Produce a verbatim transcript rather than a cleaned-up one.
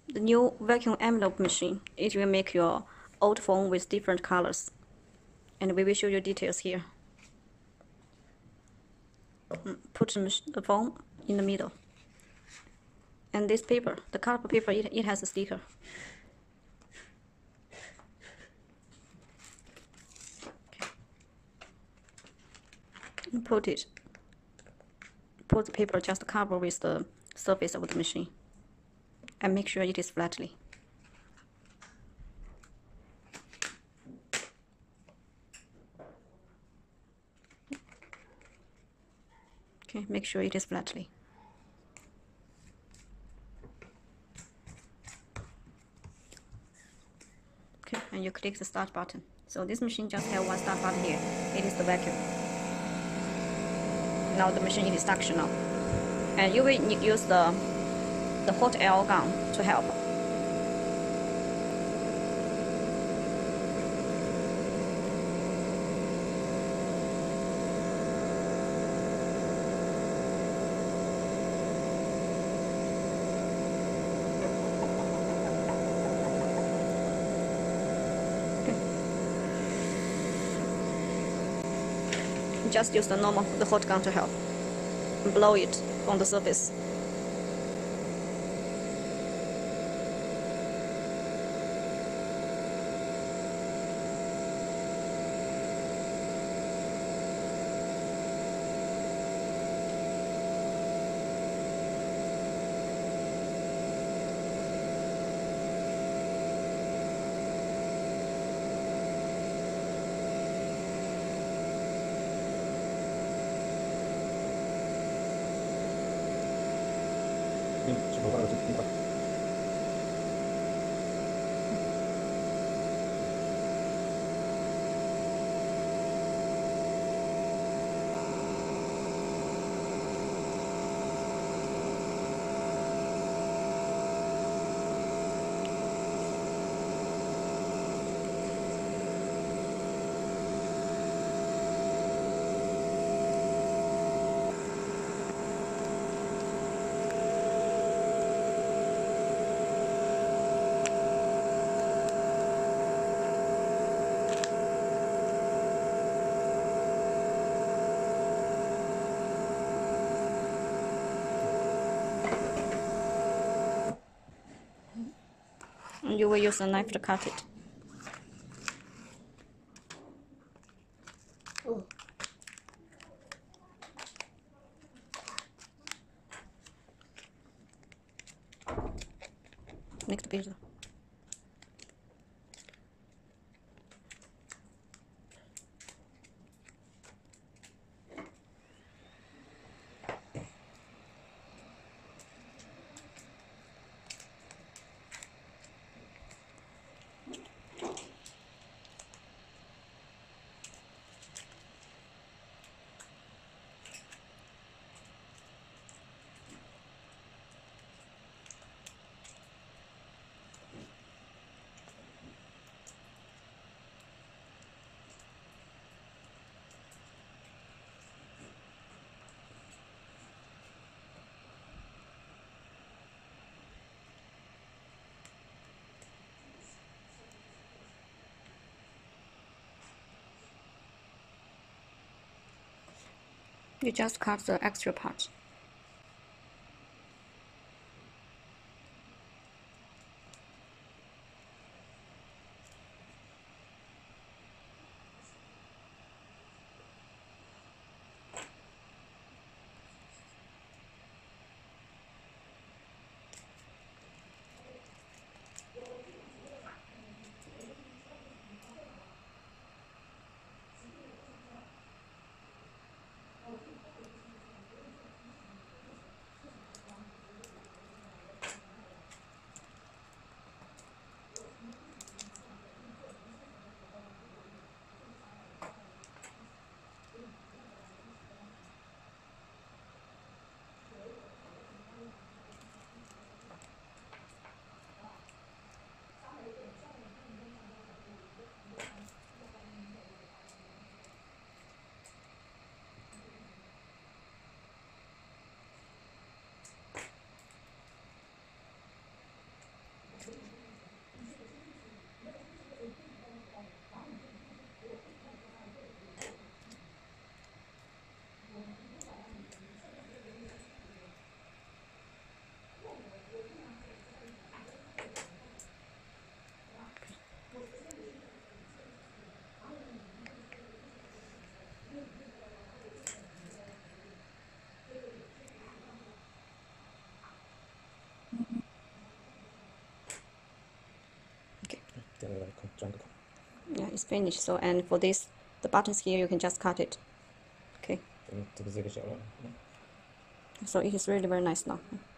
The new vacuum envelope machine, it will make your old phone with different colors. And we will show you details here. Put the phone in the middle. And this paper, the color paper, it, it has a sticker. Okay. Put it. Put the paper just cover with the surface of the machine. And make sure it is flatly. Okay, make sure it is flatly. Okay, and you click the start button. So this machine just has one start button here. It is the vacuum. Now the machine is functional. And you will use the, the hot air gun to help. Just use the normal, the hot gun to help. Blow it on the surface. And you will use a knife to cut it. Oh. Next page. You just cut the extra part. 这个孔钻个孔。 Yeah, it's finished. So and for this, the buttons here you can just cut it. Okay. 这个这个这个小了。 So it is really very nice now.